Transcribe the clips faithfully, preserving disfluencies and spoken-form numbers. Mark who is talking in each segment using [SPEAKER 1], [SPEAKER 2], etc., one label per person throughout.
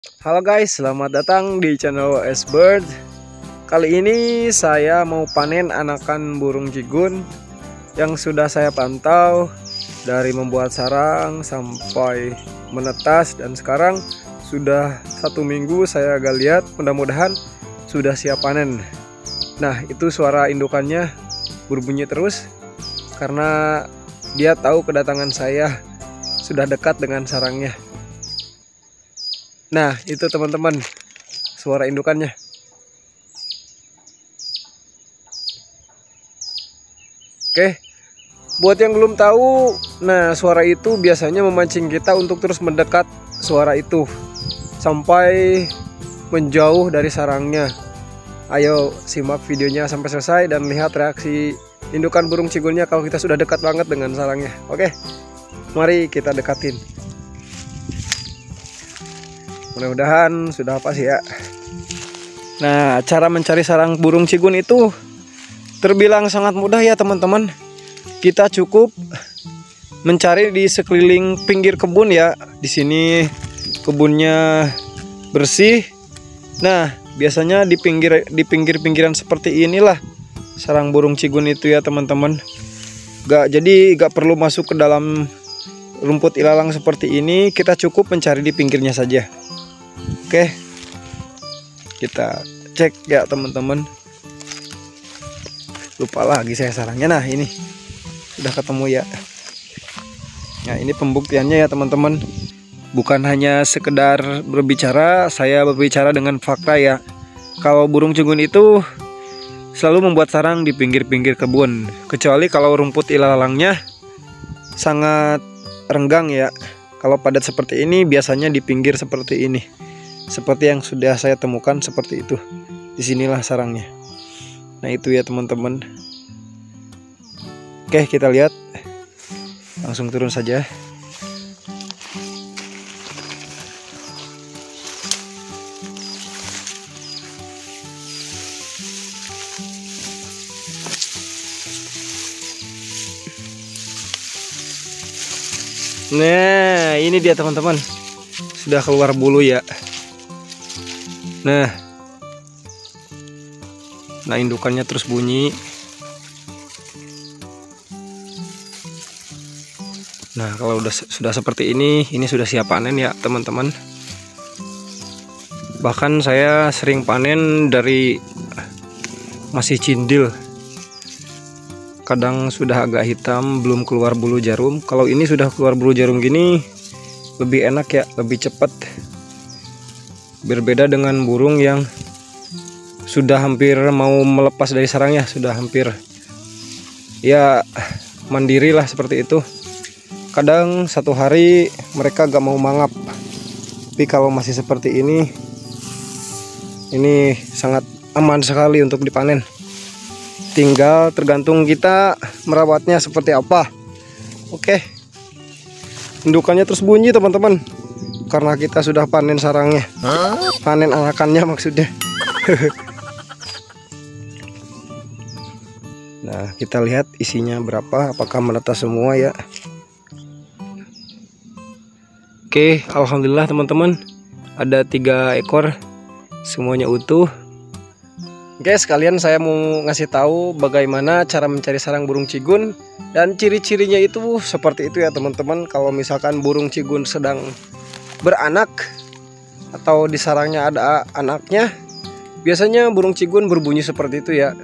[SPEAKER 1] Halo guys, selamat datang di channel S Bird. Kali ini saya mau panen anakan burung cigun yang sudah saya pantau dari membuat sarang sampai menetas, dan sekarang sudah satu minggu saya agak lihat, mudah-mudahan sudah siap panen. Nah, itu suara indukannya berbunyi terus karena dia tahu kedatangan saya sudah dekat dengan sarangnya. Nah, itu teman-teman suara indukannya. Oke, buat yang belum tahu, nah suara itu biasanya memancing kita untuk terus mendekat suara itu sampai menjauh dari sarangnya. Ayo simak videonya sampai selesai dan lihat reaksi indukan burung cigunnya kalau kita sudah dekat banget dengan sarangnya. Oke, mari kita dekatin. Mudah-mudahan sudah pas ya. Nah, cara mencari sarang burung cigun itu terbilang sangat mudah ya teman-teman. Kita cukup mencari di sekeliling pinggir kebun ya. Di sini kebunnya bersih. Nah, biasanya di pinggir di pinggir-pinggiran seperti inilah sarang burung cigun itu ya teman-teman. Gak jadi gak perlu masuk ke dalam rumput ilalang seperti ini. Kita cukup mencari di pinggirnya saja. Oke, kita cek ya teman-teman. Lupa lagi saya sarangnya. Nah, ini sudah ketemu ya. Nah, ini pembuktiannya ya teman-teman. Bukan hanya sekedar berbicara, saya berbicara dengan fakta ya. Kalau burung cigun itu selalu membuat sarang di pinggir-pinggir kebun, kecuali kalau rumput ilalangnya sangat renggang ya. Kalau padat seperti ini biasanya di pinggir seperti ini. Seperti yang sudah saya temukan seperti itu. Disinilah sarangnya. Nah, itu ya teman-teman. Oke, kita lihat. Langsung turun saja. Nah, ini dia teman-teman. Sudah keluar bulu ya. Nah, nah indukannya terus bunyi. Nah, kalau udah sudah seperti ini, ini sudah siap panen ya teman-teman. Bahkan saya sering panen dari masih cindil. Kadang sudah agak hitam, belum keluar bulu jarum. Kalau ini sudah keluar bulu jarum gini, lebih enak ya, lebih cepat. Berbeda dengan burung yang sudah hampir mau melepas dari sarangnya, sudah hampir ya mandiri lah seperti itu. Kadang satu hari mereka gak mau mangap. Tapi kalau masih seperti ini, ini sangat aman sekali untuk dipanen. Tinggal tergantung kita merawatnya seperti apa. Oke, indukannya terus bunyi teman-teman, karena kita sudah panen sarangnya. Hah? Panen anakannya maksudnya. Nah, kita lihat isinya berapa, apakah menetas semua ya. Oke, alhamdulillah teman-teman, ada tiga ekor, semuanya utuh. Oke, sekalian saya mau ngasih tahu bagaimana cara mencari sarang burung cigun, dan ciri-cirinya itu seperti itu ya teman-teman. Kalau misalkan burung cigun sedang beranak atau di sarangnya ada anaknya, biasanya burung cigun berbunyi seperti itu ya.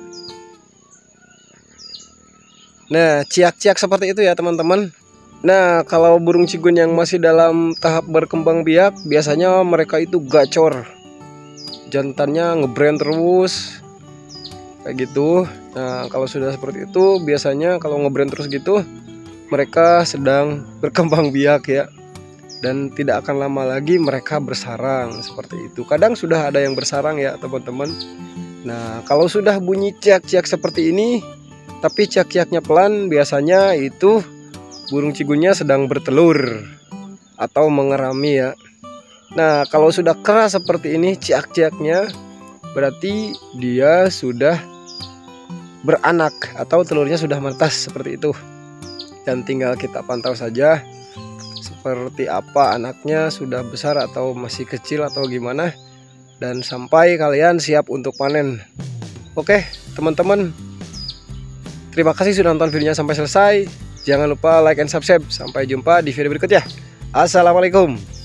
[SPEAKER 1] Nah, ciak-ciak seperti itu ya teman-teman. Nah, kalau burung cigun yang masih dalam tahap berkembang biak, biasanya mereka itu gacor, jantannya ngebrand terus kayak gitu. Nah, kalau sudah seperti itu, biasanya kalau ngebrand terus gitu, mereka sedang berkembang biak ya. Dan tidak akan lama lagi mereka bersarang seperti itu. Kadang sudah ada yang bersarang ya teman-teman. Nah, kalau sudah bunyi ciak-ciak seperti ini, tapi ciak-ciaknya pelan, biasanya itu burung cigunnya sedang bertelur atau mengerami ya. Nah, kalau sudah keras seperti ini ciak-ciaknya, berarti dia sudah beranak atau telurnya sudah menetas seperti itu. Dan tinggal kita pantau saja seperti apa anaknya, sudah besar atau masih kecil atau gimana, dan sampai kalian siap untuk panen. Oke teman-teman, terima kasih sudah nonton videonya sampai selesai. Jangan lupa like and subscribe. Sampai jumpa di video berikutnya. Assalamualaikum.